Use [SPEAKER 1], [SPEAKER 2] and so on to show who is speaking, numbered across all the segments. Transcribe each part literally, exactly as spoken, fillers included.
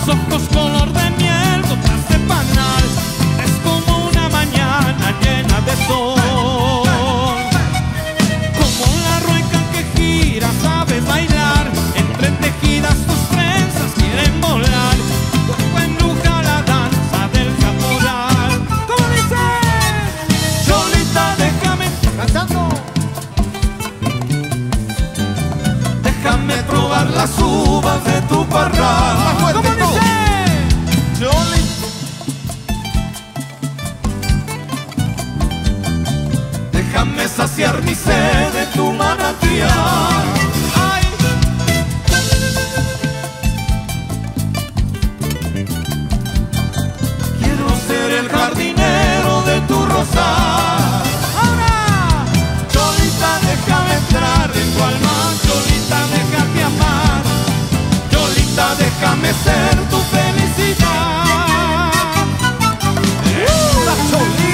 [SPEAKER 1] ojos color de miel, gotas de panal. Es como una mañana llena de sol. Como la rueca que gira, sabes bailar. Entretejidas tus trenzas quieren volar. Tu cuerpo embruja la danza del caporal. ¿Cómo dice? Cholita, déjame cantando. Déjame probar las uvas de tu parral. ¿Cómo dice? Cholita. Déjame saciar mi sed de tu manantial. Ay. Quiero ser el jardinero de tu rosal. Ahora, Cholita, déjame entrar en tu alma. Cholita, déjate amar. Cholita, déjame ser tu felicidad. ¡La Cholita!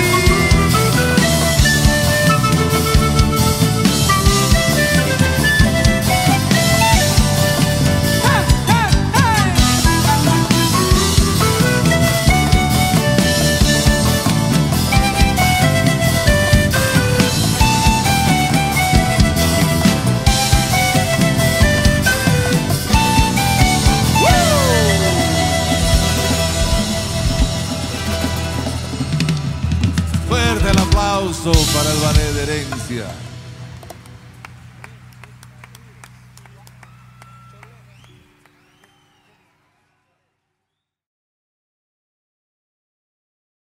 [SPEAKER 2] Fuerte el aplauso para el ballet de Herencia.